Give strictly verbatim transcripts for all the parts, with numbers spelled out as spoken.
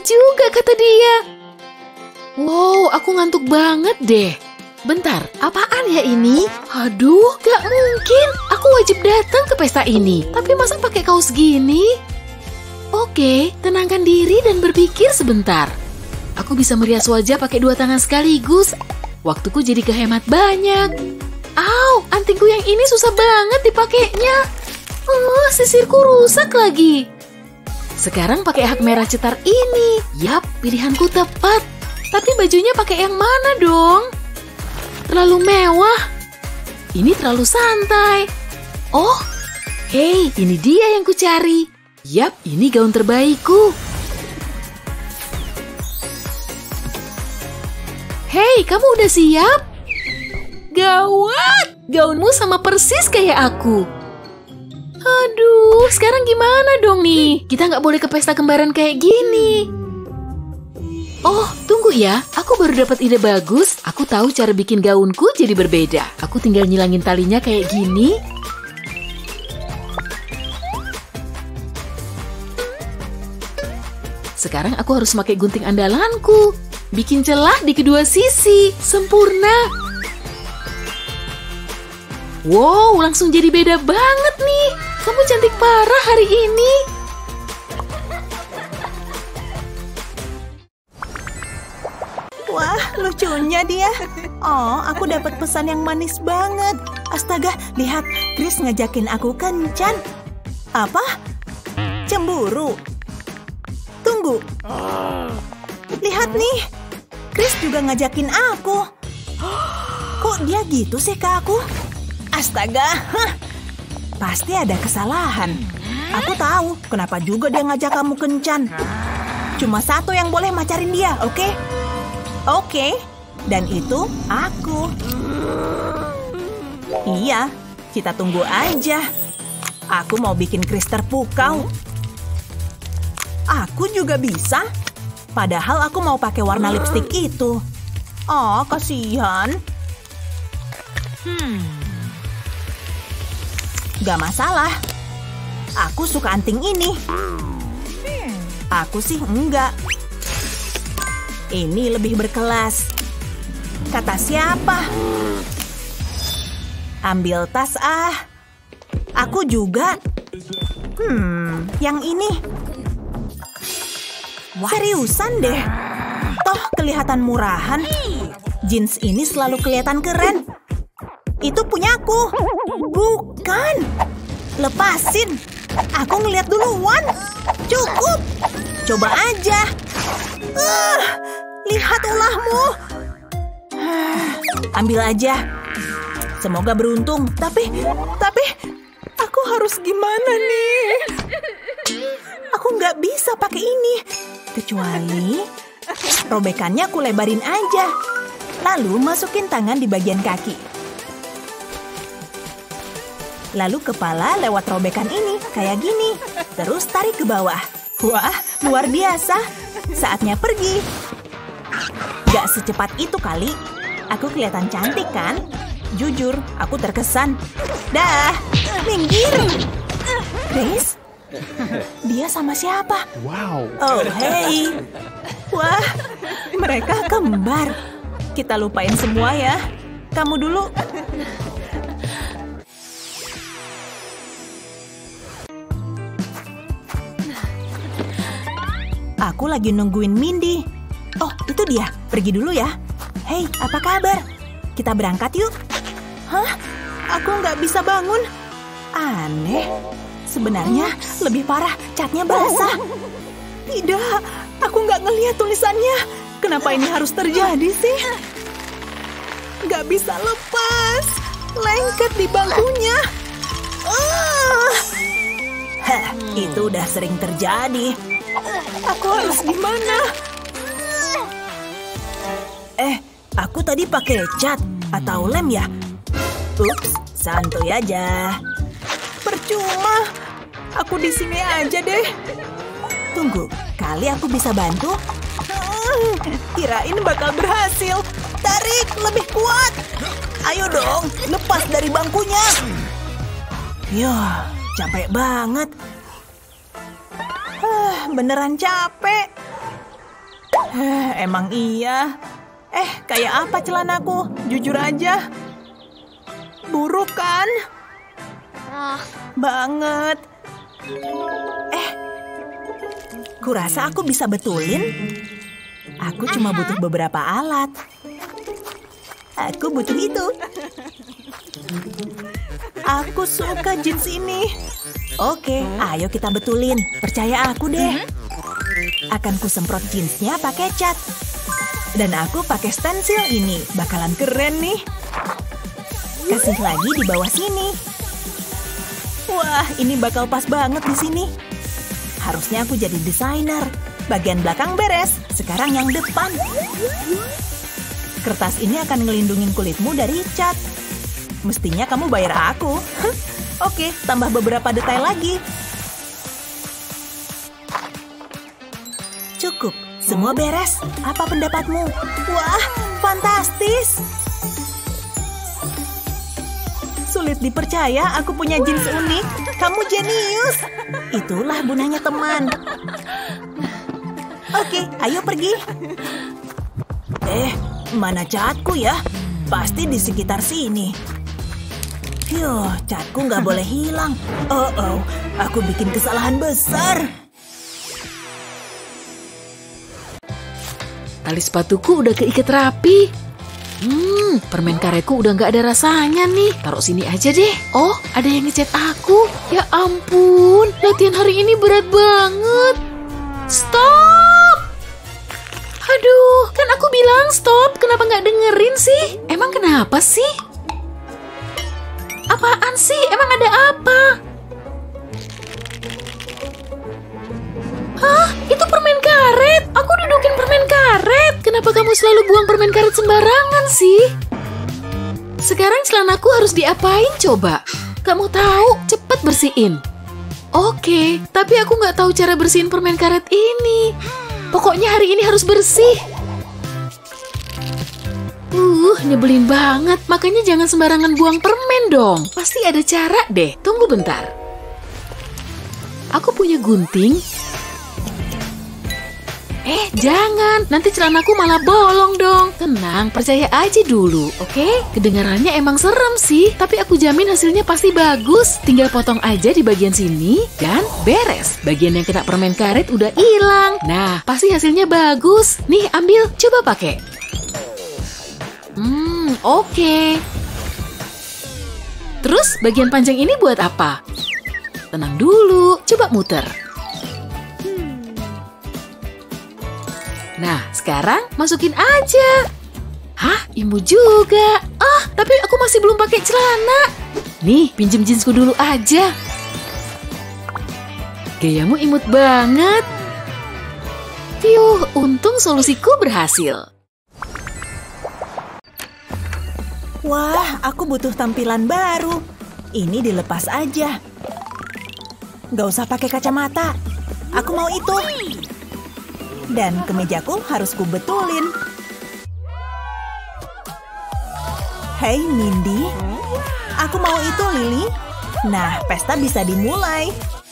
juga, kata dia. Wow, aku ngantuk banget deh. Bentar, apaan ya ini? Aduh, gak mungkin. Aku wajib datang ke pesta ini. Tapi masa pakai kaos gini? Oke, tenangkan diri dan berpikir sebentar. Aku bisa merias wajah pakai dua tangan sekaligus. Waktuku jadi kehemat banyak. Au, antingku yang ini susah banget dipakainya. Oh, sisirku rusak lagi. Sekarang pakai hak merah cetar ini. Yap, pilihanku tepat. Tapi bajunya pakai yang mana dong? Terlalu mewah. Ini terlalu santai. Oh, hei, ini dia yang kucari. Yap, ini gaun terbaikku. Hei, kamu udah siap? Gawat, gaunmu sama persis kayak aku. Aduh, sekarang gimana dong nih? Kita nggak boleh ke pesta kembaran kayak gini. Oh, tunggu ya. Aku baru dapat ide bagus. Aku tahu cara bikin gaunku jadi berbeda. Aku tinggal nyilangin talinya kayak gini. Sekarang aku harus pakai gunting andalanku. Bikin celah di kedua sisi. Sempurna. Wow, langsung jadi beda banget nih. Kamu cantik parah hari ini. Wah, lucunya dia. Oh, aku dapat pesan yang manis banget. Astaga, lihat, Chris ngajakin aku kencan. Apa? Cemburu? Tunggu. Lihat nih, Chris juga ngajakin aku. Kok dia gitu sih ke aku? Astaga, hah. Pasti ada kesalahan. Aku tahu kenapa juga dia ngajak kamu kencan. Cuma satu yang boleh macarin dia, oke? Okay? Oke, okay. Dan itu aku. Iya, kita tunggu aja. Aku mau bikin Chris terpukau. Aku juga bisa. Padahal aku mau pakai warna lipstik itu. Oh, kasihan. Hmm. Gak masalah. Aku suka anting ini. Aku sih enggak. Ini lebih berkelas. Kata siapa? Ambil tas ah. Aku juga. Hmm, yang ini. Seriusan deh. Toh kelihatan murahan. Jeans ini selalu kelihatan keren. Itu punyaku. Bukan. Lepasin. Aku ngeliat duluan. Cukup. Coba aja. Uh, lihat ulahmu. Ambil aja. Semoga beruntung. Tapi, tapi, aku harus gimana nih? Aku nggak bisa pakai ini. Kecuali, robekannya aku lebarin aja. Lalu masukin tangan di bagian kaki. Lalu kepala lewat robekan ini, kayak gini. Terus tarik ke bawah. Wah, luar biasa. Saatnya pergi. Gak secepat itu kali. Aku kelihatan cantik kan? Jujur, aku terkesan. Dah, minggir. Chris? Dia sama siapa? Wow. Oh, hey. Wah, mereka kembar. Kita lupain semua ya. Kamu dulu. Aku lagi nungguin Mindy. Oh, itu dia. Pergi dulu ya. Hei, apa kabar? Kita berangkat yuk. Hah? Aku nggak bisa bangun. Aneh. Sebenarnya lebih parah, catnya basah. Tidak, aku nggak ngeliat tulisannya. Kenapa ini harus terjadi sih? Nggak bisa lepas. Lengket di bangkunya. Uh. Hah, itu udah sering terjadi. Aku harus gimana? Eh, aku tadi pakai cat atau lem ya? Ups, santuy aja. Percuma. Aku di sini aja deh. Tunggu, kali aku bisa bantu? Hmm, kirain bakal berhasil. Tarik lebih kuat. Ayo dong, lepas dari bangkunya. Yah, capek banget. Ah, beneran capek. Eh, emang iya. Eh, kayak apa celanaku? Jujur aja. Buruk kan? Banget. Eh, kurasa aku bisa betulin. Aku cuma butuh beberapa alat. Aku butuh itu. Aku suka jeans ini. Oke, ayo kita betulin. Percaya aku deh. Akan kusemprot jeansnya pakai cat. Dan aku pakai stensil ini. Bakalan keren nih. Kasih lagi di bawah sini. Wah, ini bakal pas banget di sini. Harusnya aku jadi desainer. Bagian belakang beres. Sekarang yang depan. Kertas ini akan ngelindungin kulitmu dari cat. Mestinya kamu bayar aku. Oke, tambah beberapa detail lagi. Cukup, semua beres. Apa pendapatmu? Wah, fantastis. Sulit dipercaya aku punya jeans unik. Kamu jenius. Itulah gunanya teman. Oke, ayo pergi. Eh, mana catku ya? Pasti di sekitar sini. Yuh, catku nggak boleh hilang. Oh, oh, aku bikin kesalahan besar. Tali sepatuku udah keikat rapi. Hmm, permen karetku udah nggak ada rasanya nih. Taruh sini aja deh. Oh, ada yang ngechat aku. Ya ampun, latihan hari ini berat banget. Stop! Aduh, kan aku bilang stop. Kenapa nggak dengerin sih? Emang kenapa sih? Apaan sih? Emang ada apa? Hah? Itu permen karet? Aku dudukin permen karet. Kenapa kamu selalu buang permen karet sembarangan sih? Sekarang celanaku harus diapain coba? Kamu tahu? Cepet bersihin. Oke, tapi aku nggak tahu cara bersihin permen karet ini. Pokoknya hari ini harus bersih. Uh, nyebelin banget. Makanya jangan sembarangan buang permen dong. Pasti ada cara deh. Tunggu bentar. Aku punya gunting. Eh, jangan. Nanti celanaku malah bolong dong. Tenang, percaya aja dulu, oke? Kedengarannya emang serem sih, tapi aku jamin hasilnya pasti bagus. Tinggal potong aja di bagian sini, dan beres. Bagian yang kena permen karet udah hilang. Nah, pasti hasilnya bagus. Nih, ambil. Coba pakai. Hmm, oke. Terus, bagian panjang ini buat apa? Tenang dulu. Coba muter. Nah, sekarang masukin aja. Hah, imut juga. Ah, tapi aku masih belum pakai celana. Nih, pinjem jeansku dulu aja. Gayamu imut banget. Fiuh, untung solusiku berhasil. Wah, aku butuh tampilan baru. Ini dilepas aja. Gak usah pakai kacamata. Aku mau itu. Dan kemejaku harus kubetulin. Hei Mindy, aku mau itu Lily. Nah, pesta bisa dimulai.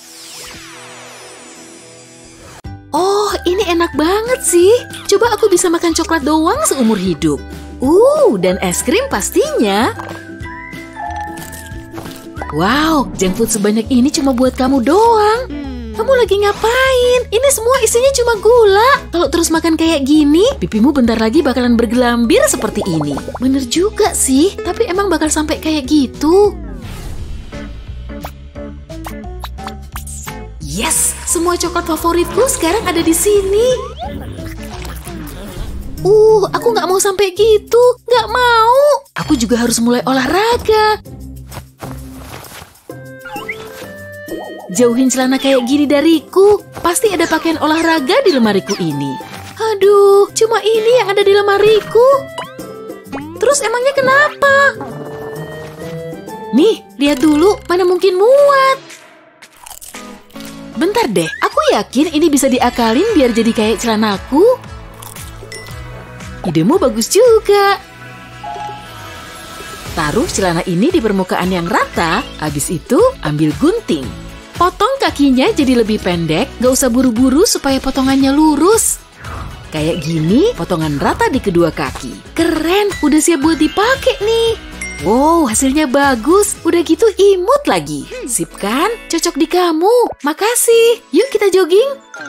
Oh, ini enak banget sih. Coba aku bisa makan coklat doang seumur hidup. Uh, dan es krim pastinya. Wow, junk food sebanyak ini cuma buat kamu doang. Kamu lagi ngapain? Ini semua isinya cuma gula. Kalau terus makan kayak gini, pipimu bentar lagi bakalan bergelambir seperti ini. Bener juga sih, tapi emang bakal sampai kayak gitu. Yes, semua coklat favoritku sekarang ada di sini. Uh, aku nggak mau sampai gitu. Nggak mau. Aku juga harus mulai olahraga. Jauhin celana kayak gini dariku. Pasti ada pakaian olahraga di lemariku ini. Aduh, cuma ini yang ada di lemariku. Terus emangnya kenapa? Nih, lihat dulu. Mana mungkin muat. Bentar deh, aku yakin ini bisa diakalin biar jadi kayak celanaku. Idemu bagus juga. Taruh celana ini di permukaan yang rata. Habis itu, ambil gunting. Potong kakinya jadi lebih pendek, gak usah buru-buru supaya potongannya lurus. Kayak gini, potongan rata di kedua kaki. Keren, udah siap buat dipakai nih. Wow, hasilnya bagus. Udah gitu imut lagi. Sip kan? Cocok di kamu. Makasih. Yuk kita jogging.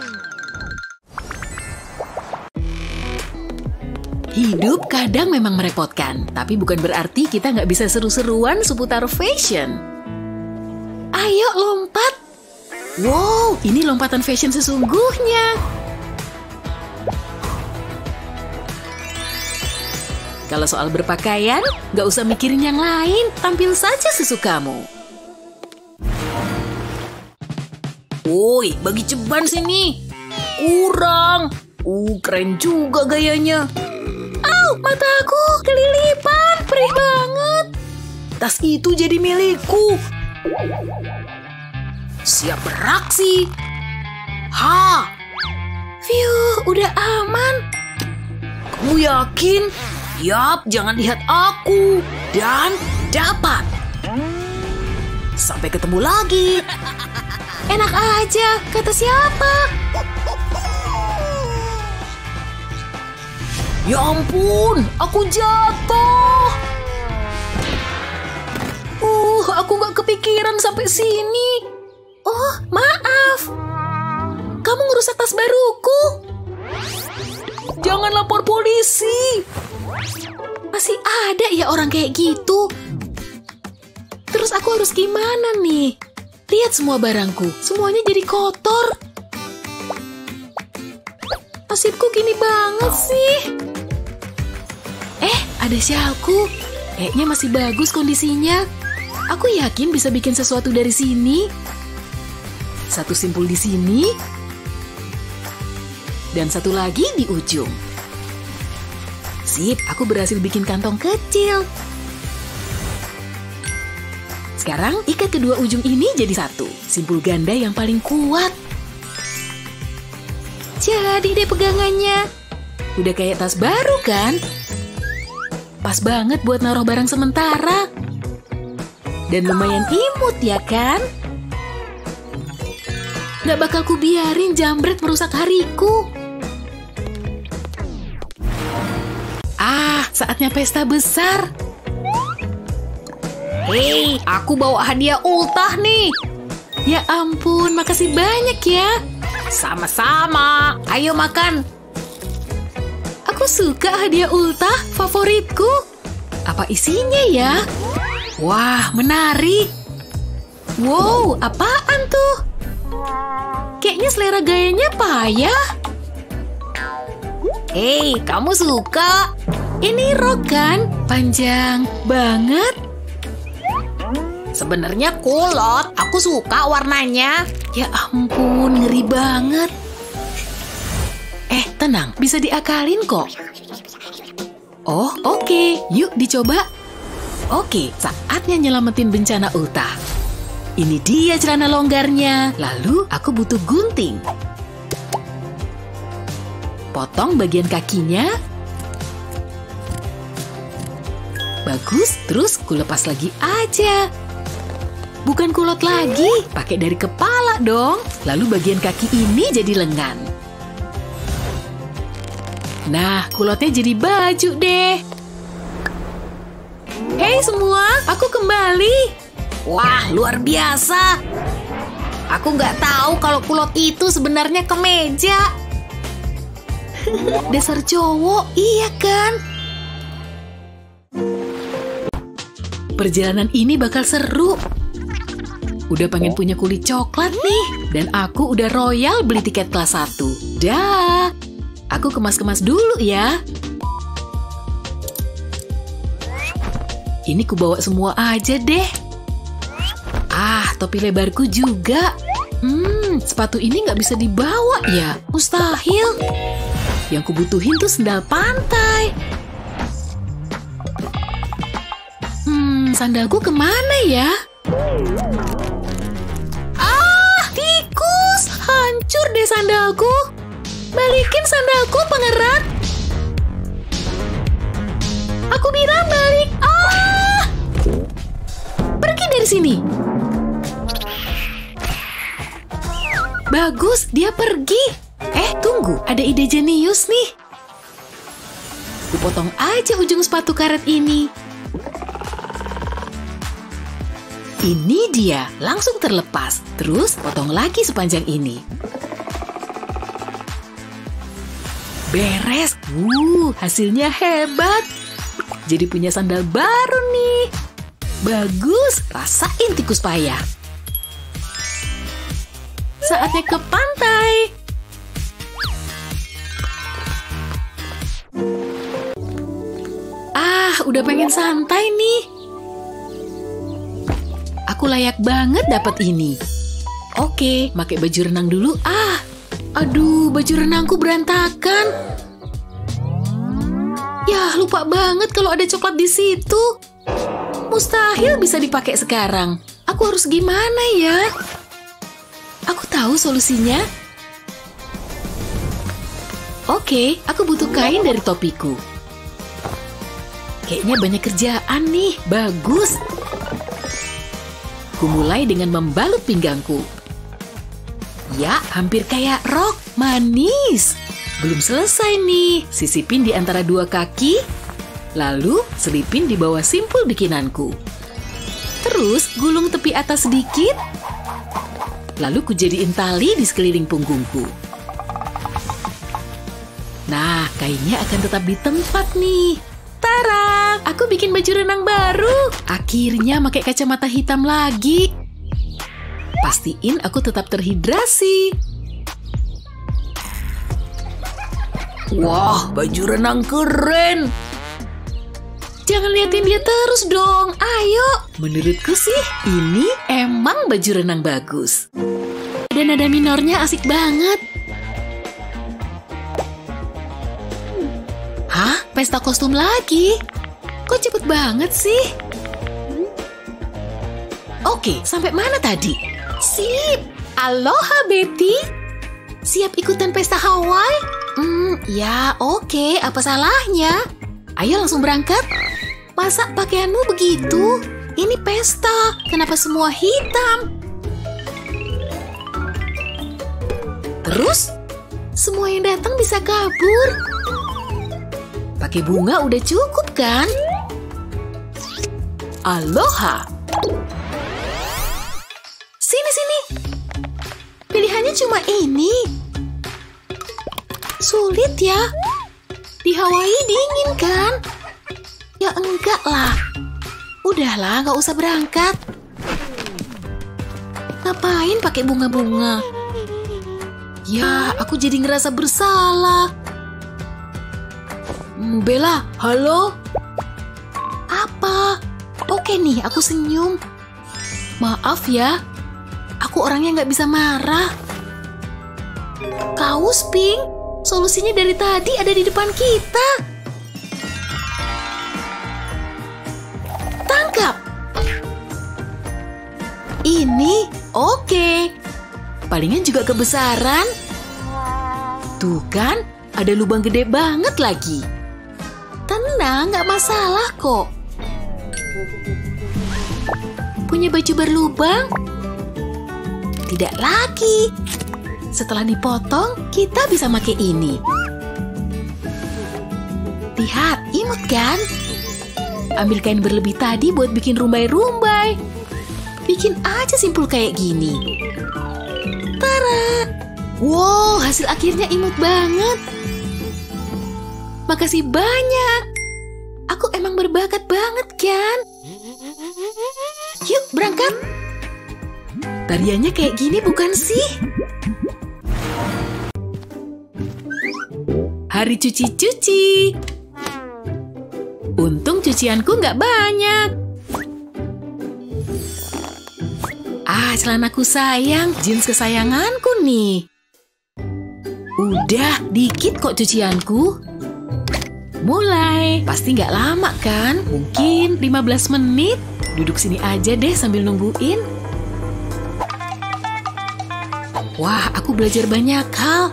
Hidup kadang memang merepotkan, tapi bukan berarti kita nggak bisa seru-seruan seputar fashion. Ayo lompat. Wow, ini lompatan fashion sesungguhnya. Kalau soal berpakaian, nggak usah mikirin yang lain, tampil saja sesukamu. Woi, bagi ceban sini. Kurang. Uh, keren juga gayanya. Au, mataku kelilipan, perih banget. Tas itu jadi milikku. Siap beraksi. Ha. Fiuh, udah aman. Kamu yakin? Yap, jangan lihat aku. Dan dapat. Sampai ketemu lagi. Enak aja, kata siapa? Ya ampun, aku jatuh. Uh, aku gak kepikiran sampai sini. Oh, maaf. Kamu ngerusak tas baruku. Jangan lapor polisi. Masih ada ya orang kayak gitu. Terus aku harus gimana nih? Lihat semua barangku, semuanya jadi kotor. Nasibku gini banget sih. Eh, ada syalku. Kayaknya masih bagus kondisinya. Aku yakin bisa bikin sesuatu dari sini. Satu simpul di sini. Dan satu lagi di ujung. Sip, aku berhasil bikin kantong kecil. Sekarang ikat kedua ujung ini jadi satu. Simpul ganda yang paling kuat. Jadi deh pegangannya. Udah kayak tas baru kan? Pas banget buat naruh barang sementara. Dan lumayan imut ya kan? Gak bakal kubiarin jambret merusak hariku. Ah, saatnya pesta besar. Hei, aku bawa hadiah ultah nih. Ya ampun, makasih banyak ya. Sama-sama, ayo makan. Aku suka hadiah ultah, favoritku. Apa isinya ya? Wah, menarik. Wow, apaan tuh? Kayaknya selera gayanya payah. Hei, kamu suka? Ini rok kan? Panjang banget. Sebenarnya kulot, aku suka warnanya. Ya ampun, ngeri banget. Eh, tenang, bisa diakalin kok. Oh, oke. Okay. Yuk dicoba. Oke, okay, saatnya nyelamatin bencana ultah. Ini dia celana longgarnya. Lalu aku butuh gunting. Potong bagian kakinya. Bagus, terus kulepas lagi aja. Bukan kulot lagi, pakai dari kepala dong. Lalu bagian kaki ini jadi lengan. Nah, kulotnya jadi baju deh. Hei semua, aku kembali. Wah, luar biasa. Aku nggak tahu kalau kulot itu sebenarnya kemeja. Dasar cowok, iya kan? Perjalanan ini bakal seru. Udah pengen punya kulit coklat nih. Dan aku udah royal beli tiket kelas satu. Dah. Aku kemas-kemas dulu ya. Ini kubawa semua aja deh. Ah, topi lebarku juga. Hmm, sepatu ini nggak bisa dibawa ya. Mustahil. Yang kubutuhin tuh sendal pantai. Hmm, sandalku kemana ya? Ah, tikus! Hancur deh sandalku. Balikin sandalku, pengerat. Aku bilang balik. Ah! Pergi dari sini. Bagus, dia pergi. Eh, tunggu. Tunggu, ada ide jenius nih. Kupotong aja ujung sepatu karet ini. Ini dia, langsung terlepas. Terus potong lagi sepanjang ini. Beres. Wuh, hasilnya hebat. Jadi punya sandal baru nih. Bagus, rasain tikus payah. Saatnya ke pantai. Ah, udah pengen santai nih. Aku layak banget dapat ini. Oke, pakai baju renang dulu. Ah, aduh, baju renangku berantakan. Ya, lupa banget kalau ada coklat di situ. Mustahil bisa dipakai sekarang. Aku harus gimana ya? Aku tahu solusinya. Oke, aku butuh kain dari topiku. Kayaknya banyak kerjaan nih. Bagus. Ku mulai dengan membalut pinggangku. Ya, hampir kayak rok. Manis. Belum selesai nih. Sisipin di antara dua kaki. Lalu selipin di bawah simpul bikinanku. Terus gulung tepi atas sedikit. Lalu kujadiin tali di sekeliling punggungku. Nah, kainnya akan tetap di tempat nih. Tara, aku bikin baju renang baru. Akhirnya pakai kacamata hitam lagi. Pastiin aku tetap terhidrasi. Wah, baju renang keren. Jangan liatin dia terus dong, ayo. Menurutku sih, ini emang baju renang bagus. Dan nada minornya asik banget. Hah? Pesta kostum lagi? Kok cepet banget sih? Oke, sampai mana tadi? Sip! Aloha, Betty! Siap ikutan pesta Hawaii? Hmm, ya oke, apa salahnya? Ayo langsung berangkat. Masa pakaianmu begitu? Ini pesta, kenapa semua hitam? Terus, semua yang datang bisa kabur. Pakai bunga udah cukup kan? Aloha! Sini-sini. Pilihannya cuma ini. Sulit ya. Di Hawaii dingin kan? Ya enggak lah. Udahlah, nggak usah berangkat. Ngapain pakai bunga-bunga? Ya, aku jadi ngerasa bersalah. Hmm, Bella, halo? Apa? Oke nih, aku senyum. Maaf ya, aku orangnya nggak bisa marah. Kaos pink, solusinya dari tadi ada di depan kita. Tangkap. Ini oke. Palingan juga kebesaran. Tuh kan, ada lubang gede banget lagi. Tenang, nggak masalah kok. Punya baju berlubang? Tidak lagi. Setelah dipotong, kita bisa pakai ini. Lihat, imut kan? Ambil kain berlebih tadi buat bikin rumbai-rumbai. Bikin aja simpul kayak gini. Tara! Wow, hasil akhirnya imut banget. Makasih banyak. Aku emang berbakat banget kan? Yuk, berangkat. Tariannya kayak gini bukan sih? Hari cuci-cuci. Untung cucianku nggak banyak. Ah, celanaku sayang. Jeans kesayanganku nih. Udah, dikit kok cucianku. Mulai. Pasti nggak lama kan? Mungkin lima belas menit. Duduk sini aja deh sambil nungguin. Wah, aku belajar banyak hal.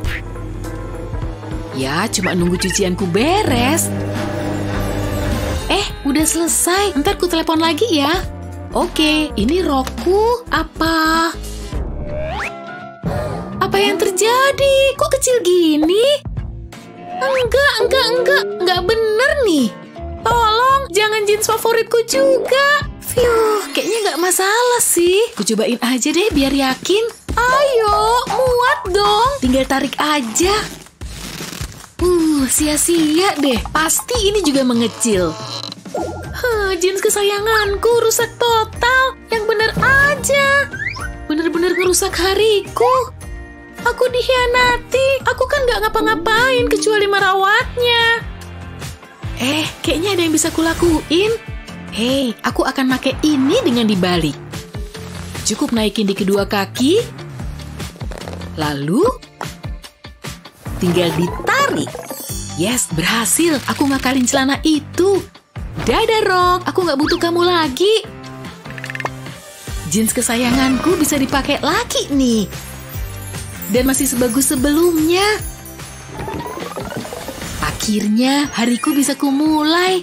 Ya, cuma nunggu cucianku beres. Eh, udah selesai. Ntar ku telepon lagi ya. Oke, ini rokku. Apa? Apa Apa yang terjadi? Kok kecil gini? Enggak, enggak, enggak. Enggak bener nih. Tolong, jangan jeans favoritku juga. Fiuh, kayaknya nggak masalah sih. Aku cobain aja deh biar yakin. Ayo, muat dong. Tinggal tarik aja. Uh, sia-sia deh. Pasti ini juga mengecil. Huh, jeans kesayanganku rusak total. Yang bener aja. Bener-bener ngerusak hariku. Aku dikhianati. Aku kan nggak ngapa-ngapain kecuali merawatnya. Eh, kayaknya ada yang bisa kulakuin. Hei, aku akan pakai ini dengan dibalik. Cukup naikin di kedua kaki. Lalu, tinggal ditarik. Yes, berhasil. Aku ngakalin celana itu. Dadah, Rock. Aku nggak butuh kamu lagi. Jeans kesayanganku bisa dipakai lagi nih. Dan masih sebagus sebelumnya. Akhirnya, hariku bisa kumulai.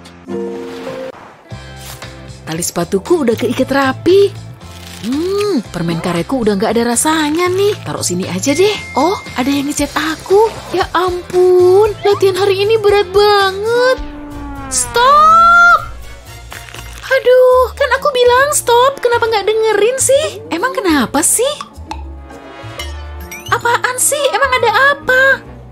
Tali sepatuku udah keikat rapi. Hmm, permen karetku udah nggak ada rasanya nih. Taruh sini aja deh. Oh, ada yang ngechat aku. Ya ampun, latihan hari ini berat banget. Stop! Aduh, kan aku bilang stop. Kenapa nggak dengerin sih? Emang kenapa sih? Apaan sih? Emang ada apa?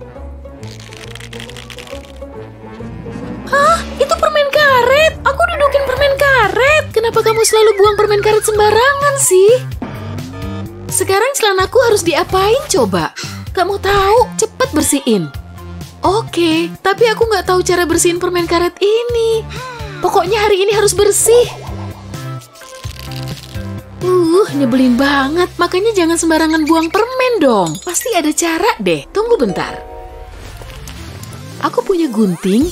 Hah? Itu permen karet? Aku dudukin permen karet. Kenapa kamu selalu buang permen karet sembarangan sih? Sekarang celanaku harus diapain coba? Kamu tahu? Cepet bersihin. Oke, tapi aku nggak tahu cara bersihin permen karet ini. Pokoknya hari ini harus bersih. Uh, nyebelin banget. Makanya jangan sembarangan buang permen dong. Pasti ada cara deh. Tunggu bentar. Aku punya gunting.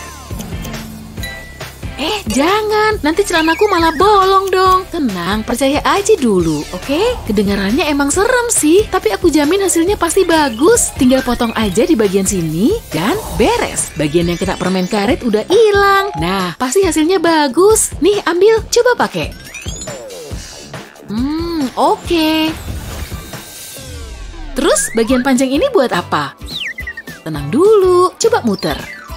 Eh, jangan. Nanti celanaku malah bolong dong. Tenang, percaya aja dulu, oke? Okay? Kedengarannya emang serem sih, tapi aku jamin hasilnya pasti bagus. Tinggal potong aja di bagian sini, dan beres. Bagian yang kena permen karet udah hilang. Nah, pasti hasilnya bagus. Nih, ambil. Coba pakai. Hmm, oke. Okay. Terus, bagian panjang ini buat apa? Tenang dulu. Coba muter.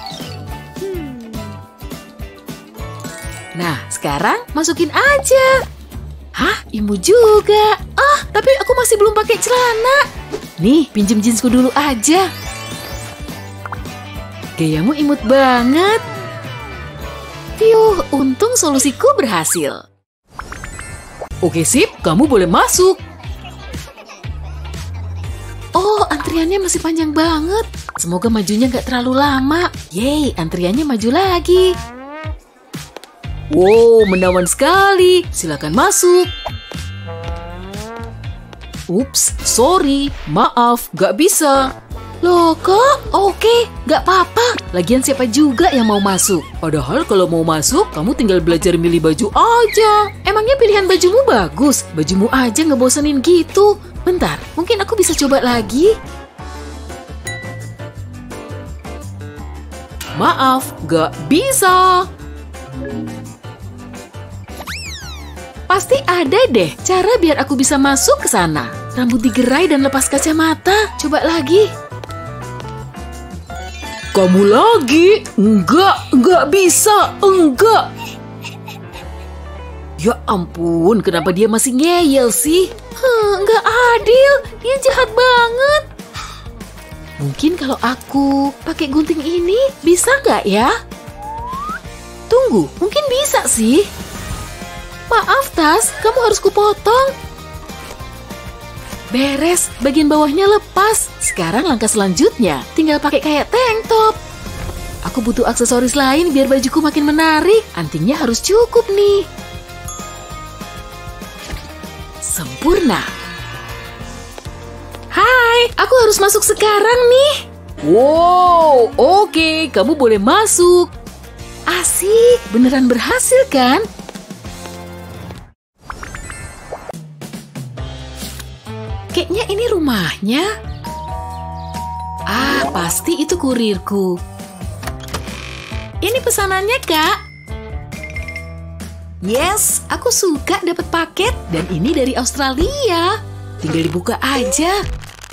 Nah, sekarang masukin aja. Hah, imut juga. Ah, tapi aku masih belum pakai celana. Nih, pinjem jeansku dulu aja. Gayamu imut banget. Piuh, untung solusiku berhasil. Oke, sip. Kamu boleh masuk. Oh, antriannya masih panjang banget. Semoga majunya nggak terlalu lama. Yeay, antriannya maju lagi. Wow, menawan sekali. Silakan masuk. Ups, sorry. Maaf, gak bisa. Loh, kok? Oke, gak apa-apa. Lagian siapa juga yang mau masuk? Padahal kalau mau masuk, kamu tinggal belajar milih baju aja. Emangnya pilihan bajumu bagus? Bajumu aja ngebosenin gitu. Bentar, mungkin aku bisa coba lagi. Maaf, gak bisa. Pasti ada deh cara biar aku bisa masuk ke sana. Rambut digerai dan lepas kacamata. Coba lagi. Kamu lagi? Enggak, enggak bisa. Enggak. Ya ampun, kenapa dia masih ngeyel sih? Huh, enggak adil. Dia jahat banget. Mungkin kalau aku pakai gunting ini, bisa nggak ya? Tunggu, mungkin bisa sih. Maaf, Tas, kamu harus kupotong. Beres, bagian bawahnya lepas. Sekarang langkah selanjutnya, tinggal pakai kayak tank top. Aku butuh aksesoris lain biar bajuku makin menarik. Antingnya harus cukup nih. Sempurna. Hai, aku harus masuk sekarang nih. Wow, oke, kamu boleh masuk. Asik, beneran berhasil kan? Kayaknya ini rumahnya. Ah, pasti itu kurirku. Ini pesanannya, Kak. Yes, aku suka dapat paket. Dan ini dari Australia. Tinggal dibuka aja.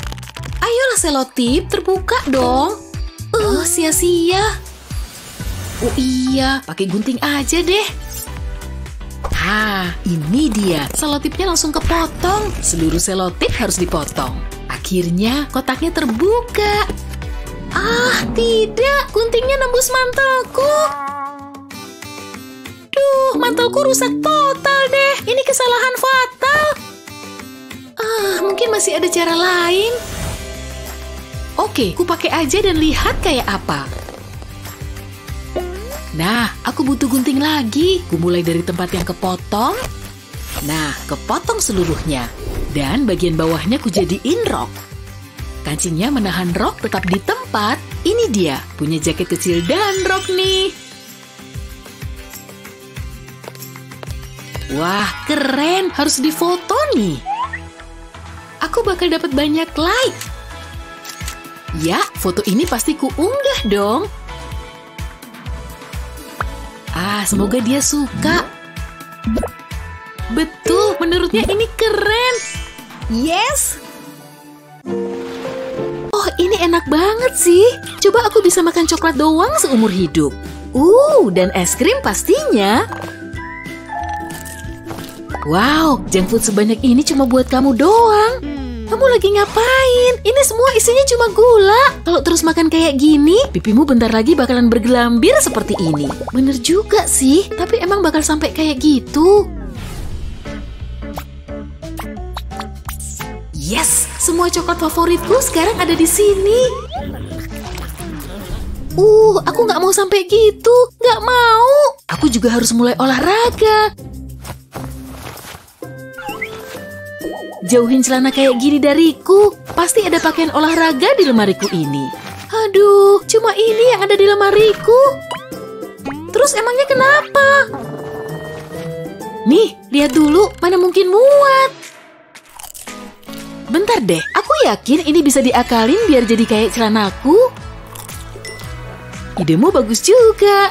Ayolah selotip, terbuka dong. Uh, sia-sia. Oh iya, pakai gunting aja deh. Hah, ini dia. Selotipnya langsung kepotong. Seluruh selotip harus dipotong. Akhirnya kotaknya terbuka. Ah, tidak. Guntingnya nembus mantelku. Duh, mantelku rusak total deh. Ini kesalahan fatal. Ah, mungkin masih ada cara lain. Oke, ku pakai aja dan lihat kayak apa. Nah, aku butuh gunting lagi. Ku mulai dari tempat yang kepotong. Nah, kepotong seluruhnya. Dan bagian bawahnya ku jadiin rok. Kancingnya menahan rok tetap di tempat. Ini dia, punya jaket kecil dan rok nih. Wah, keren. Harus difoto nih. Aku bakal dapat banyak like. Ya, foto ini pasti ku unggah dong. Ah, semoga dia suka. Betul, menurutnya ini keren. Yes! Oh, ini enak banget sih. Coba aku bisa makan coklat doang seumur hidup. Uh, dan es krim pastinya. Wow, junk food sebanyak ini cuma buat kamu doang. Kamu lagi ngapain? Ini semua isinya cuma gula. Kalau terus makan kayak gini, pipimu bentar lagi bakalan bergelambir seperti ini. Bener juga sih, tapi emang bakal sampai kayak gitu. Yes, semua coklat favoritku sekarang ada di sini. Uh, aku nggak mau sampai gitu. Nggak mau. Aku juga harus mulai olahraga. Jauhin celana kayak gini dariku. Pasti ada pakaian olahraga di lemariku ini. Aduh, cuma ini yang ada di lemariku. Terus emangnya kenapa? Nih, lihat dulu, mana mungkin muat. Bentar deh, aku yakin ini bisa diakalin biar jadi kayak celanaku. Idemu bagus juga.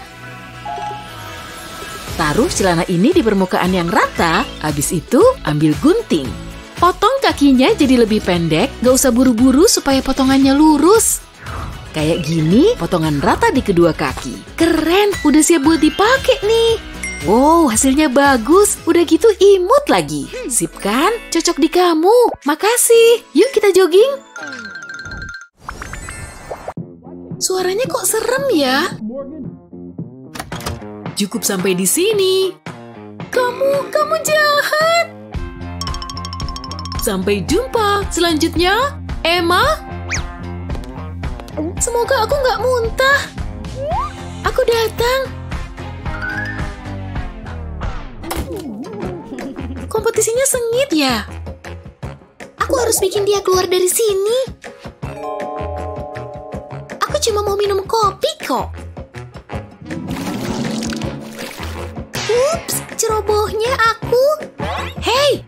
Taruh celana ini di permukaan yang rata, habis itu ambil gunting. Potong kakinya jadi lebih pendek, gak usah buru-buru supaya potongannya lurus. Kayak gini, potongan rata di kedua kaki. Keren, udah siap buat dipakai nih. Wow, hasilnya bagus. Udah gitu imut lagi. Sip kan? Cocok di kamu. Makasih. Yuk kita jogging. Suaranya kok serem ya? Cukup sampai di sini. Kamu, kamu jahat. Sampai jumpa. Selanjutnya, Emma. Semoga aku nggak muntah. Aku datang. Kompetisinya sengit ya? Aku harus bikin dia keluar dari sini. Aku cuma mau minum kopi kok. Ups, cerobohnya aku. Hei!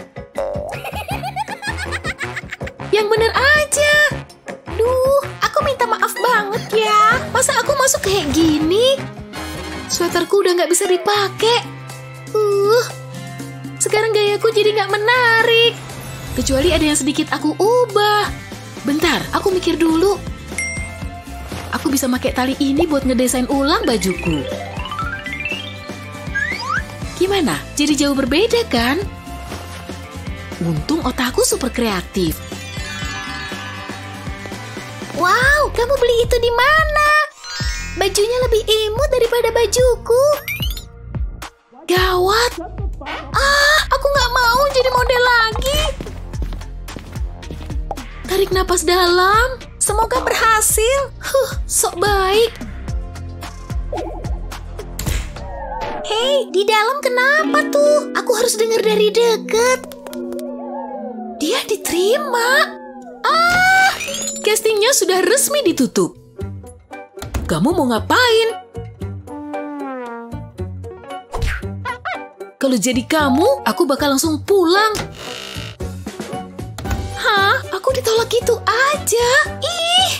Yang bener aja. Duh, aku minta maaf banget ya. Masa aku masuk kayak gini? Sweaterku udah nggak bisa dipakai. Uh, sekarang gayaku jadi nggak menarik. Kecuali ada yang sedikit aku ubah. Bentar, aku mikir dulu. Aku bisa pakai tali ini buat ngedesain ulang bajuku. Gimana? Jadi jauh berbeda kan? Untung otakku super kreatif. Wow, kamu beli itu di mana? Bajunya lebih imut daripada bajuku. Gawat. Ah, aku nggak mau jadi model lagi. Tarik napas dalam. Semoga berhasil. Huh, sok baik. Hei, di dalam kenapa tuh? Aku harus dengar dari deket. Dia diterima. Ah, castingnya sudah resmi ditutup. Kamu mau ngapain? Kalau jadi kamu, aku bakal langsung pulang. Hah? Aku ditolak gitu aja? Ih!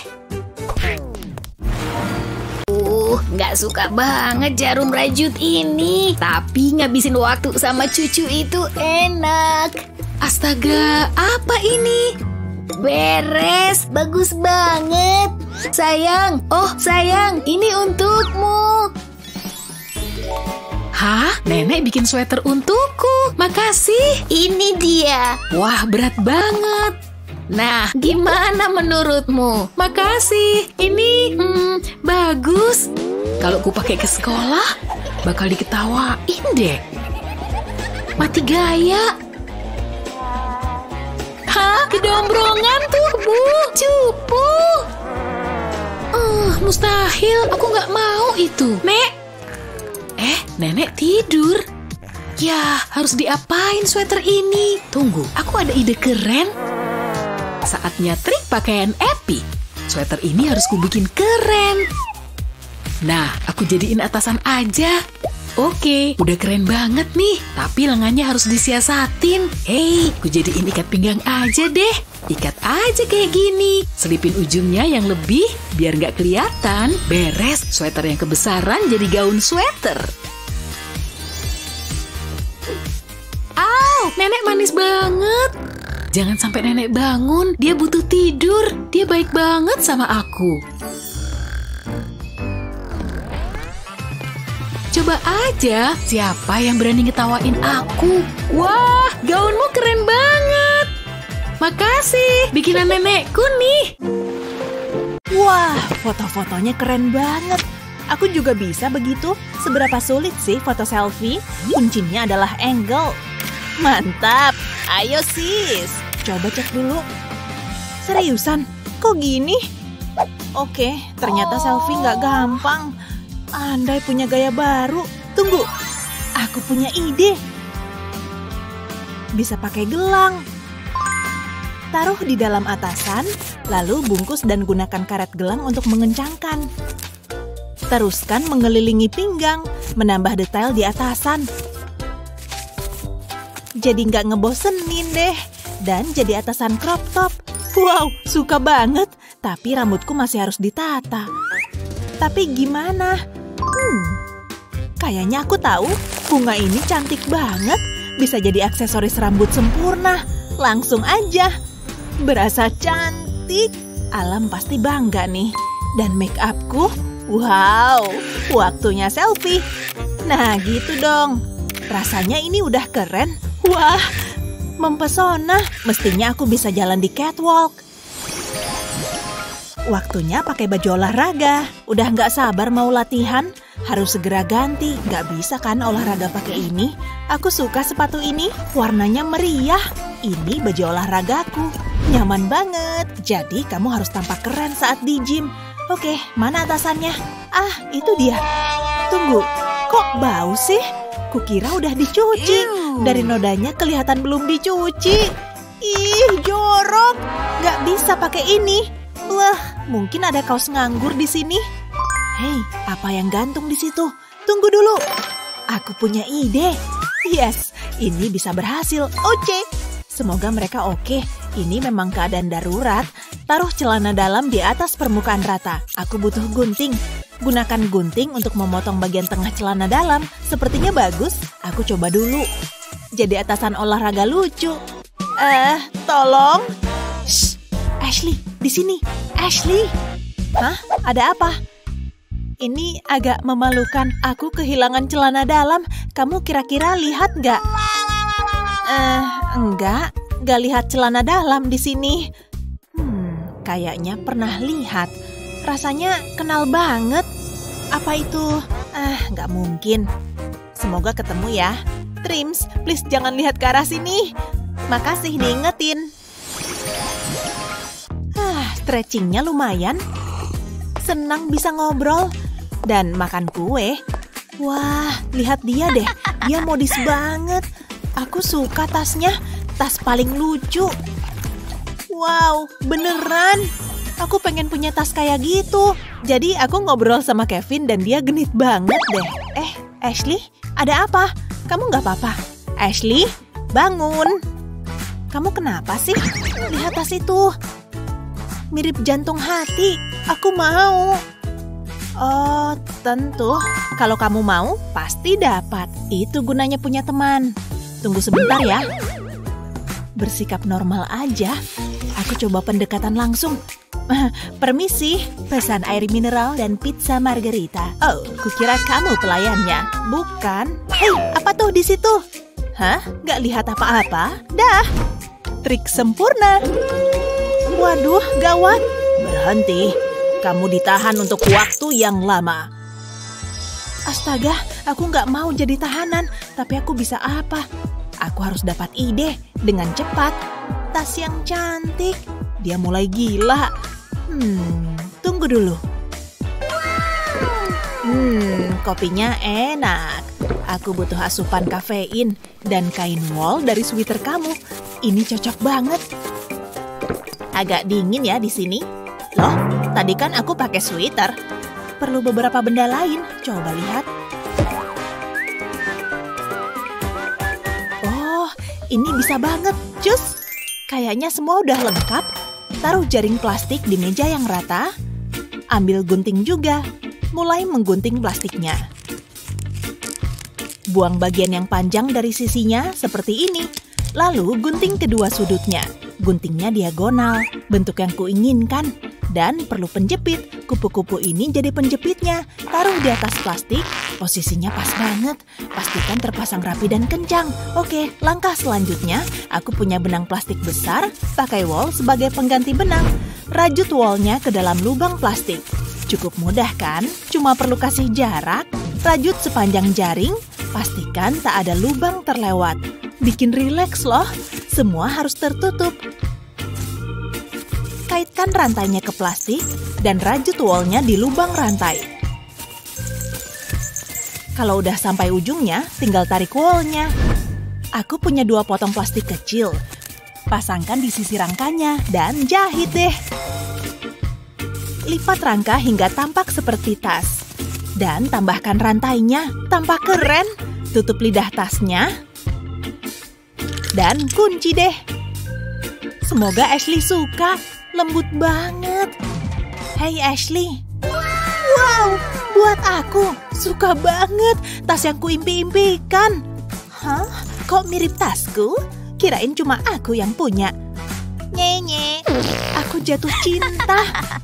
Uh, nggak suka banget jarum rajut ini. Tapi ngabisin waktu sama cucu itu enak. Astaga, apa ini? Beres, bagus banget. Sayang, oh sayang, ini untukmu. Hah? Nenek bikin sweater untukku. Makasih. Ini dia. Wah, berat banget. Nah, gimana menurutmu? Makasih. Ini hmm, bagus. Kalau ku pakai ke sekolah, bakal diketawain deh. Mati gaya. Hah? Kedombrongan tuh, Bu. Cupu. Uh, mustahil. Aku nggak mau itu. Nek. Eh, nenek tidur. Ya, harus diapain sweater ini? Tunggu, aku ada ide keren. Saatnya trik pakaian Epi. Sweater ini harus kubikin keren. Nah, aku jadiin atasan aja. Oke, udah keren banget nih. Tapi lengannya harus disiasatin. Hei, ku jadiin ikat pinggang aja deh. Ikat aja kayak gini. Selipin ujungnya yang lebih biar nggak kelihatan. Beres, sweater yang kebesaran jadi gaun sweater. Au, nenek manis banget. Jangan sampai nenek bangun. Dia butuh tidur. Dia baik banget sama aku. Coba aja, siapa yang berani ngetawain aku? Wah, gaunmu keren banget. Makasih, bikinan nenekku nih. Wah, foto-fotonya keren banget. Aku juga bisa begitu. Seberapa sulit sih foto selfie? Kuncinya adalah angle. Mantap, ayo sis. Coba cek dulu. Seriusan, kok gini? Oke, ternyata selfie nggak gampang. Andai punya gaya baru. Tunggu, aku punya ide. Bisa pakai gelang. Taruh di dalam atasan, lalu bungkus dan gunakan karet gelang untuk mengencangkan. Teruskan mengelilingi pinggang, menambah detail di atasan. Jadi nggak ngebosenin deh. Dan jadi atasan crop top. Wow, suka banget. Tapi rambutku masih harus ditata. Tapi gimana? Hmm, kayaknya aku tahu. Bunga ini cantik banget. Bisa jadi aksesoris rambut sempurna. Langsung aja. Berasa cantik. Alam pasti bangga nih. Dan make upku, wow, waktunya selfie. Nah gitu dong. Rasanya ini udah keren. Wah, mempesona. Mestinya aku bisa jalan di catwalk. Waktunya pakai baju olahraga. Udah nggak sabar mau latihan. Harus segera ganti. Nggak bisa kan olahraga pakai ini. Aku suka sepatu ini. Warnanya meriah. Ini baju olahragaku. Nyaman banget. Jadi kamu harus tampak keren saat di gym. Oke, mana atasannya? Ah, itu dia. Tunggu, kok bau sih? Kukira udah dicuci. Dari nodanya kelihatan belum dicuci. Ih, jorok. Nggak bisa pakai ini. Wah, mungkin ada kaos nganggur di sini. Hei, apa yang gantung di situ? Tunggu dulu. Aku punya ide. Yes, ini bisa berhasil. Oke. Semoga mereka oke. Ini memang keadaan darurat. Taruh celana dalam di atas permukaan rata. Aku butuh gunting. Gunakan gunting untuk memotong bagian tengah celana dalam. Sepertinya bagus. Aku coba dulu. Jadi atasan olahraga lucu. Eh, tolong. Shh, Ashley, di sini. Ashley. Hah? Ada apa? Ini agak memalukan. Aku kehilangan celana dalam. Kamu kira-kira lihat nggak? Eh, enggak. Nggak lihat celana dalam di sini. Hmm, kayaknya pernah lihat. Rasanya kenal banget. Apa itu? Ah, nggak mungkin. Semoga ketemu ya. Trims, please jangan lihat ke arah sini. Makasih diingetin. Ah, stretchingnya lumayan. Senang bisa ngobrol. Dan makan kue. Wah, lihat dia deh. Dia modis banget. Aku suka tasnya. Tas paling lucu. Wow, beneran. Aku pengen punya tas kayak gitu. Jadi aku ngobrol sama Kevin dan dia genit banget deh. Eh, Ashley, ada apa? Kamu nggak apa-apa? Ashley, bangun. Kamu kenapa sih? Lihat tas itu. Mirip jantung hati. Aku mau. Oh, tentu. Kalau kamu mau, pasti dapat. Itu gunanya punya teman. Tunggu sebentar ya. Bersikap normal aja. Aku coba pendekatan langsung. Permisi, pesan air mineral dan pizza margarita. Oh, kukira kamu pelayannya. Bukan. Hei, apa tuh di situ? Hah? Gak lihat apa-apa? Dah. Trik sempurna. Waduh, gawat. Berhenti. Kamu ditahan untuk waktu yang lama. Astaga, aku gak mau jadi tahanan. Tapi aku bisa apa? Aku harus dapat ide dengan cepat. Tas yang cantik. Dia mulai gila. Hmm, tunggu dulu. Hmm, kopinya enak. Aku butuh asupan kafein dan kain wol dari sweater kamu. Ini cocok banget. Agak dingin ya di sini. Loh, tadi kan aku pakai sweater. Perlu beberapa benda lain. Coba lihat. Oh, ini bisa banget. Cus, kayaknya semua udah lengkap. Taruh jaring plastik di meja yang rata. Ambil gunting juga. Mulai menggunting plastiknya. Buang bagian yang panjang dari sisinya seperti ini. Lalu gunting kedua sudutnya. Guntingnya diagonal, bentuk yang kuinginkan. Dan perlu penjepit. Kupu-kupu ini jadi penjepitnya. Taruh di atas plastik. Posisinya pas banget. Pastikan terpasang rapi dan kencang. Oke, langkah selanjutnya. Aku punya benang plastik besar. Pakai wol sebagai pengganti benang. Rajut wolnya ke dalam lubang plastik. Cukup mudah kan? Cuma perlu kasih jarak. Rajut sepanjang jaring. Pastikan tak ada lubang terlewat. Bikin rileks loh. Semua harus tertutup. Kaitkan rantainya ke plastik dan rajut wolnya di lubang rantai. Kalau udah sampai ujungnya, tinggal tarik wolnya. Aku punya dua potong plastik kecil. Pasangkan di sisi rangkanya dan jahit deh. Lipat rangka hingga tampak seperti tas. Dan tambahkan rantainya. Tampak keren. Tutup lidah tasnya. Dan kunci deh. Semoga Ashley suka. Lembut banget. Hey Ashley. Wow, buat aku. Suka banget. Tas yang kuimpi-impikan. Hah? Kok mirip tasku? Kirain cuma aku yang punya. Nye-nye. Aku jatuh cinta.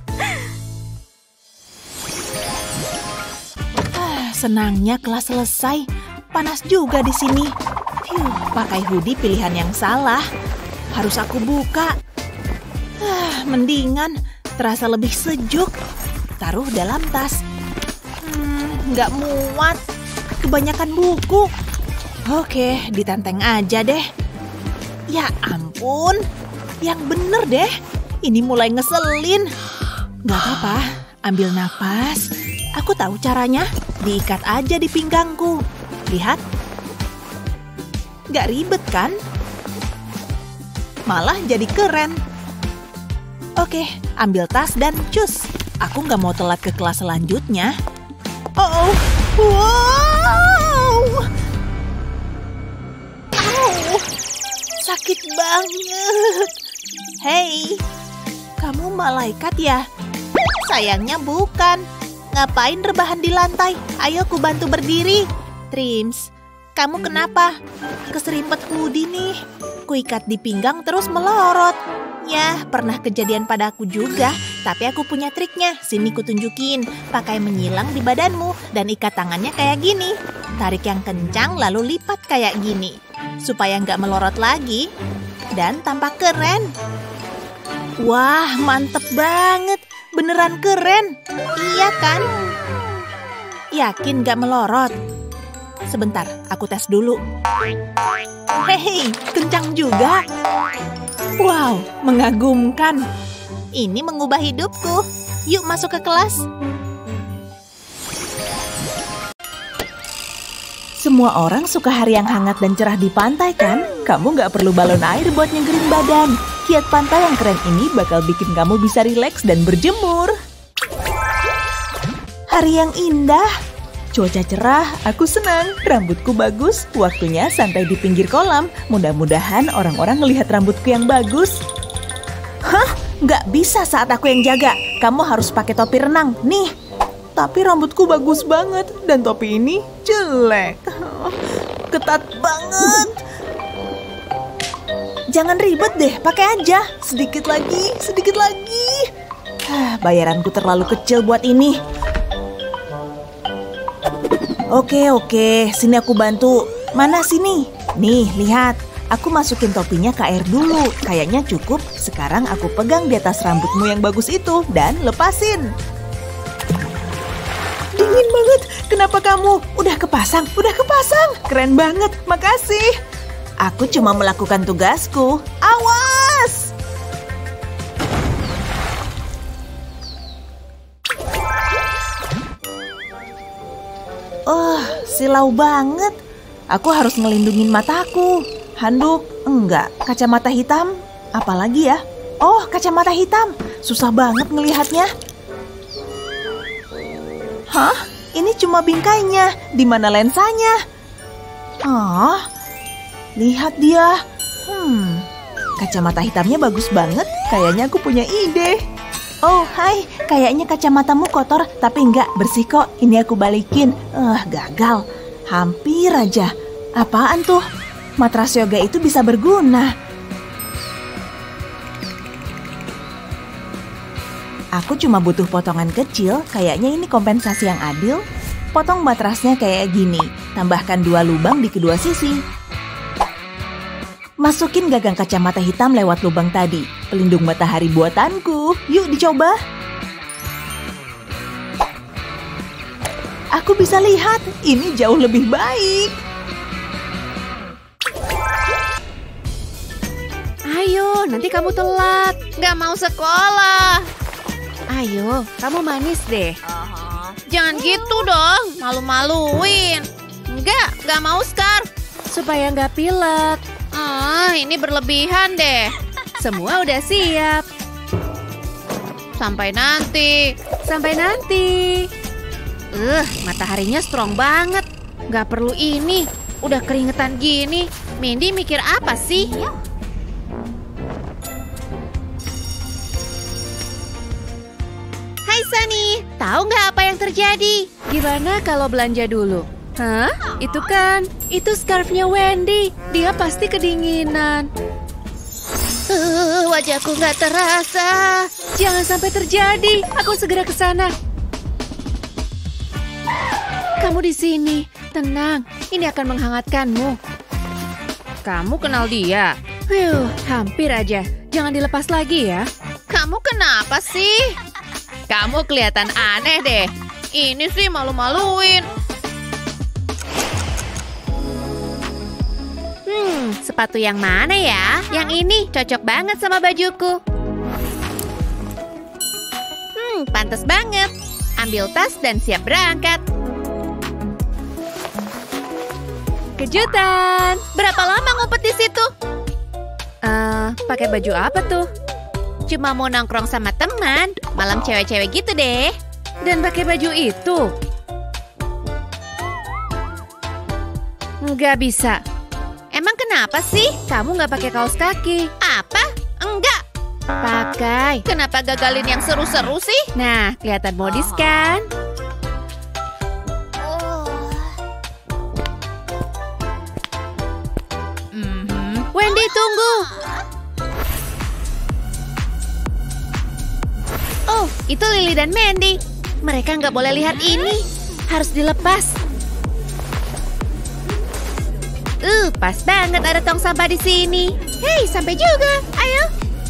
Ah, senangnya kelas selesai. Panas juga di sini. Phew, pakai hoodie pilihan yang salah. Harus aku buka. Ah, mendingan, terasa lebih sejuk. Taruh dalam tas. Hmm, nggak muat. Kebanyakan buku. Oke, ditenteng aja deh. Ya ampun, yang bener deh. Ini mulai ngeselin. Nggak apa-apa, ambil napas. Aku tahu caranya. Diikat aja di pinggangku. Lihat. Nggak ribet kan? Malah jadi keren. Oke, ambil tas dan cus. Aku nggak mau telat ke kelas selanjutnya. Oh, oh. Wow. Au. Sakit banget. Hei, kamu malaikat ya? Sayangnya bukan. Ngapain rebahan di lantai? Ayo ku bantu berdiri. Trims, kamu kenapa? Keserimpet hoodie nih. Kuikat di pinggang terus melorot. Ya, pernah kejadian padaku juga. Tapi aku punya triknya. Sini kutunjukin. Pakai menyilang di badanmu dan ikat tangannya kayak gini. Tarik yang kencang lalu lipat kayak gini. Supaya nggak melorot lagi. Dan tampak keren. Wah, mantep banget. Beneran keren. Iya kan? Yakin nggak melorot? Sebentar, aku tes dulu. Hei, kencang juga. Wow, mengagumkan. Ini mengubah hidupku. Yuk masuk ke kelas. Semua orang suka hari yang hangat dan cerah di pantai kan? Kamu nggak perlu balon air buat nyegerin badan. Kiat pantai yang keren ini bakal bikin kamu bisa rileks dan berjemur. Hari yang indah. Cuaca cerah, aku senang. Rambutku bagus, waktunya santai di pinggir kolam. Mudah-mudahan orang-orang ngelihat rambutku yang bagus. Hah? Nggak bisa saat aku yang jaga. Kamu harus pakai topi renang. Nih. Tapi rambutku bagus banget. Dan topi ini jelek. Ketat banget. jangan ribet deh, pakai aja. Sedikit lagi, sedikit lagi. Hah, bayaranku terlalu kecil buat ini. Oke, oke, sini aku bantu. Mana sini? Nih, lihat. Aku masukin topinya ke air dulu. Kayaknya cukup. Sekarang aku pegang di atas rambutmu yang bagus itu dan lepasin. Dingin banget. Kenapa kamu? Udah kepasang, udah kepasang. Keren banget, makasih. Aku cuma melakukan tugasku. Awas! Oh, silau banget. Aku harus ngelindungin mataku. Handuk, enggak. Kacamata hitam, apalagi ya? Oh, kacamata hitam. Susah banget ngelihatnya. Hah? Ini cuma bingkainya. Di mana lensanya? Oh, lihat dia. Hmm, kacamata hitamnya bagus banget. Kayaknya aku punya ide. Oh, hai. Kayaknya kacamatamu kotor, tapi enggak, bersih kok. Ini aku balikin. Eh, uh, gagal. Hampir aja. Apaan tuh? Matras yoga itu bisa berguna. Aku cuma butuh potongan kecil. Kayaknya ini kompensasi yang adil. Potong matrasnya kayak gini. Tambahkan dua lubang di kedua sisi. Masukin gagang kacamata hitam lewat lubang tadi. Pelindung matahari buatanku. Yuk dicoba. Aku bisa lihat. Ini jauh lebih baik. Ayo, nanti kamu telat. Gak mau sekolah. Ayo, kamu manis deh. Jangan gitu dong, malu-maluin. Enggak, gak mau scarf. Supaya nggak pilek. Ah, ini berlebihan deh. Semua udah siap. Sampai nanti. Sampai nanti. Uh, mataharinya strong banget. Gak perlu ini. Udah keringetan gini. Mindy mikir apa sih? Hai Sunny, tahu nggak apa yang terjadi? Gimana kalau belanja dulu? Hah? Itu kan, itu scarfnya Wendy. Dia pasti kedinginan. Uh, wajahku nggak terasa. Jangan sampai terjadi. Aku segera ke sana. Kamu di sini. Tenang, ini akan menghangatkanmu. Kamu kenal dia? Huh, hampir aja. Jangan dilepas lagi ya. Kamu kenapa sih? Kamu kelihatan aneh deh. Ini sih malu-maluin. Hmm, sepatu yang mana ya? Yang ini cocok banget sama bajuku. Hmm, pantas banget. Ambil tas dan siap berangkat. Kejutan. Berapa lama ngumpet di situ? Uh, pakai baju apa tuh? Cuma mau nongkrong sama teman. Malam cewek-cewek gitu deh. Dan pakai baju itu? Nggak bisa. Emang kenapa sih? Kamu nggak pakai kaos kaki. Apa? Enggak. Pakai. Kenapa gagalin yang seru-seru sih? Nah, kelihatan modis kan? Mm-hmm. Wendy, tunggu. Oh, itu Lily dan Mandy. Mereka nggak boleh lihat ini. Harus dilepas. Uh, pas banget ada tong sampah di sini. Hei, sampai juga. Ayo.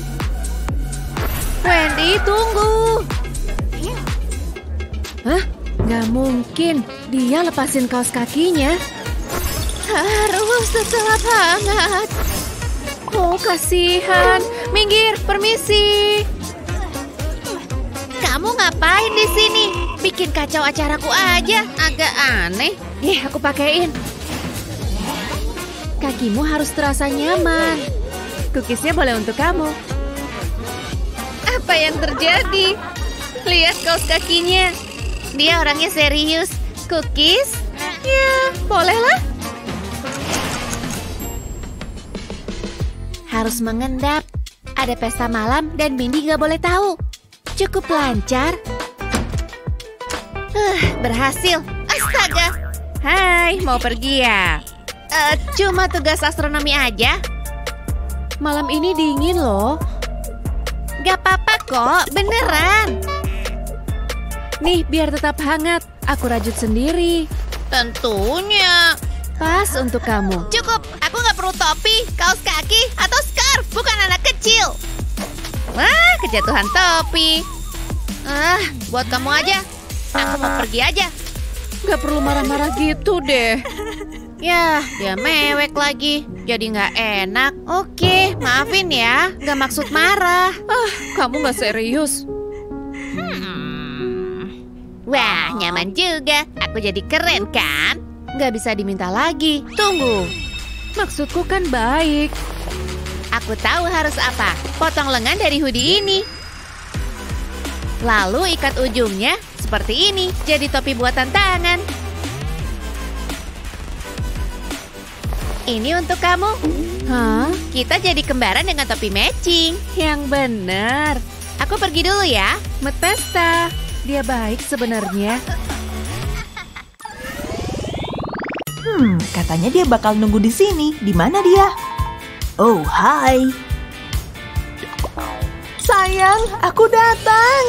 Wendy, tunggu. Hah? Nggak mungkin. Dia lepasin kaos kakinya. Harus tetap hangat. Oh, kasihan. Minggir, permisi. Kamu ngapain di sini? Bikin kacau acaraku aja. Agak aneh. Nih, aku pakein. Kakimu harus terasa nyaman. Cookiesnya boleh untuk kamu. Apa yang terjadi? Lihat kaos kakinya. Dia orangnya serius. Cookies? Ya, bolehlah. Harus mengendap. Ada pesta malam dan Mindy nggak boleh tahu. Cukup lancar. Uh, berhasil. Astaga. Hai, mau pergi ya? Uh, cuma tugas astronomi aja. Malam ini dingin loh. Gak apa-apa kok, beneran. Nih, biar tetap hangat. Aku rajut sendiri. Tentunya. Pas untuk kamu. Cukup, aku gak perlu topi, kaos kaki, atau scarf. Bukan anak kecil. Wah, kejatuhan topi. Ah, buat kamu aja. Aku mau pergi aja. Gak perlu marah-marah gitu deh. Yah, dia mewek lagi. Jadi gak enak. Oke, maafin ya. Gak maksud marah. Ah, kamu gak serius. Hmm. Wah, nyaman juga. Aku jadi keren kan? Gak bisa diminta lagi. Tunggu. Maksudku kan baik. Aku tahu harus apa. Potong lengan dari hoodie ini. Lalu ikat ujungnya seperti ini. Jadi topi buatan tangan. Ini untuk kamu. Hah? Kita jadi kembaran dengan topi matching. Yang benar. Aku pergi dulu ya. Metesta. Dia baik sebenarnya. Hmm, katanya dia bakal nunggu di sini. Di mana dia? Oh, hai. Sayang, aku datang.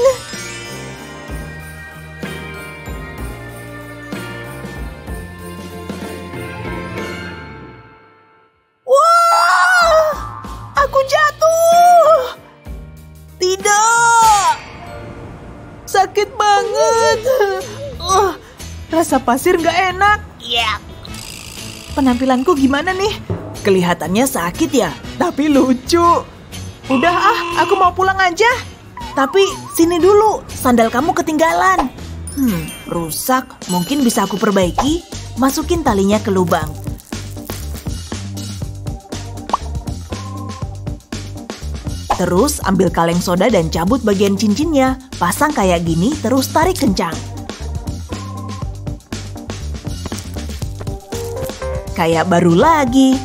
Wah! Aku jatuh. Tidak. Sakit banget. Uh, rasa pasir nggak enak. Iya. Penampilanku gimana nih? Kelihatannya sakit ya, tapi lucu. Udah ah, aku mau pulang aja. Tapi sini dulu, sandal kamu ketinggalan. Hmm, rusak. Mungkin bisa aku perbaiki. Masukin talinya ke lubang. Terus ambil kaleng soda dan cabut bagian cincinnya. Pasang kayak gini, terus tarik kencang. Kayak baru lagi.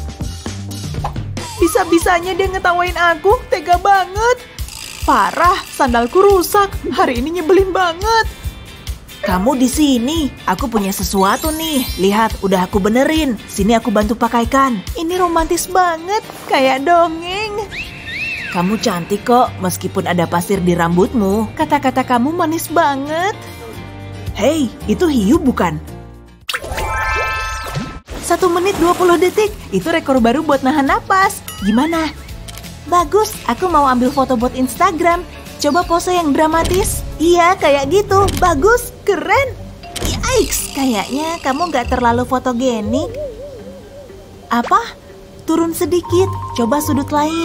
Bisa-bisanya dia ngetawain aku, tega banget. Parah, sandalku rusak. Hari ini nyebelin banget. Kamu di sini, aku punya sesuatu nih. Lihat, udah aku benerin. Sini aku bantu pakaikan. Ini romantis banget, kayak dongeng. Kamu cantik kok, meskipun ada pasir di rambutmu. Kata-kata kamu manis banget. Hei, itu hiu bukan? Satu menit dua puluh detik, itu rekor baru buat nahan napas. Gimana? Bagus, aku mau ambil foto buat Instagram. Coba pose yang dramatis. Iya, kayak gitu. Bagus, keren. Yikes, kayaknya kamu gak terlalu fotogenik. Apa? Turun sedikit, coba sudut lain.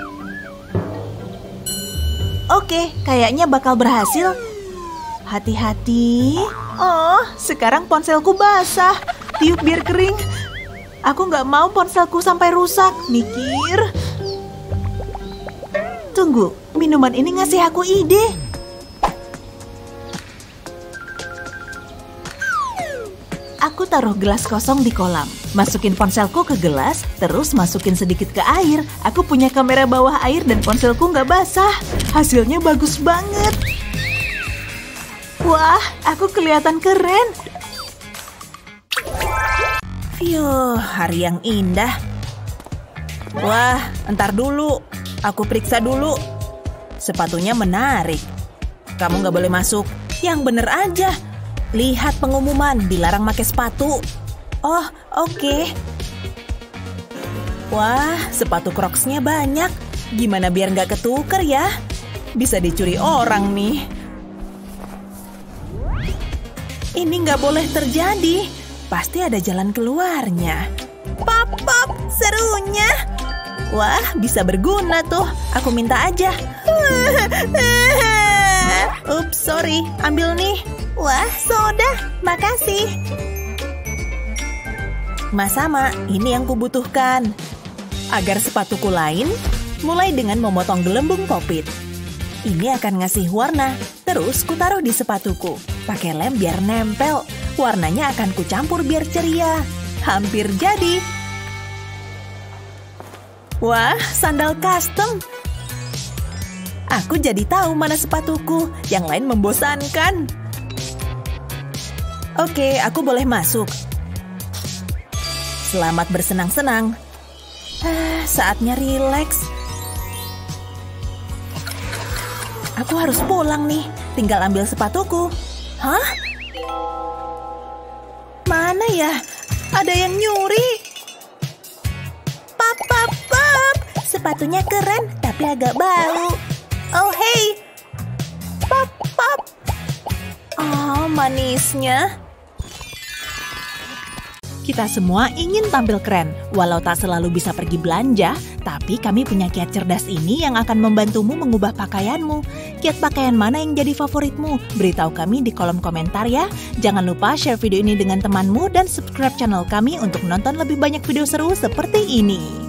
Oke, kayaknya bakal berhasil. Hati-hati. Oh, sekarang ponselku basah. Tiup biar kering. Aku nggak mau ponselku sampai rusak. Mikir. Tunggu, minuman ini ngasih aku ide. Aku taruh gelas kosong di kolam. Masukin ponselku ke gelas, terus masukin sedikit ke air. Aku punya kamera bawah air dan ponselku nggak basah. Hasilnya bagus banget. Wah, aku kelihatan keren. Yuh, hari yang indah. Wah, entar dulu. Aku periksa dulu. Sepatunya menarik. Kamu nggak boleh masuk. Yang bener aja. Lihat pengumuman, dilarang pakai sepatu. Oh, oke. Okay. Wah, sepatu Crocs-nya banyak. Gimana biar nggak ketuker ya? Bisa dicuri orang nih. Ini nggak boleh terjadi. Pasti ada jalan keluarnya. Pop, pop, serunya. Wah, bisa berguna tuh. Aku minta aja. Ups, sorry. Ambil nih. Wah, soda. Makasih. Sama-sama, ini yang kubutuhkan. Agar sepatuku lain, mulai dengan memotong gelembung popit. Ini akan ngasih warna. Terus kutaruh di sepatuku. Pakai lem biar nempel. Warnanya akan kucampur biar ceria. Hampir jadi. Wah, sandal custom. Aku jadi tahu mana sepatuku. Yang lain membosankan. Oke, aku boleh masuk. Selamat bersenang-senang. Ah, saatnya rileks. Aku harus pulang nih. Tinggal ambil sepatuku. Hah? Mana ya? Ada yang nyuri. Pap, pap, pap. Sepatunya keren, tapi agak bau. Oh, hey. Pap, pap. Oh, manisnya. Kita semua ingin tampil keren. Walau tak selalu bisa pergi belanja, tapi kami punya kiat cerdas ini yang akan membantumu mengubah pakaianmu. Kiat pakaian mana yang jadi favoritmu? Beritahu kami di kolom komentar ya. Jangan lupa share video ini dengan temanmu dan subscribe channel kami untuk nonton lebih banyak video seru seperti ini.